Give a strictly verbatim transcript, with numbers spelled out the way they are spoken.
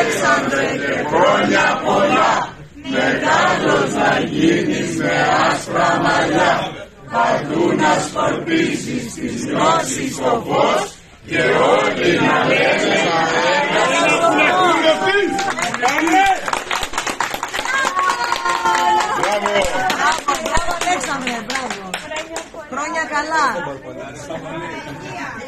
Αλέξανδρε και χρόνια πολλά, μεγάλος να γίνεις με άσπρα μαλλιά, παντού να σκορπίσεις της γνώσης το φως και όλοι να λένε Μπράβο, μπράβο Αλέξανδρε, μπράβο. Χρόνια καλά.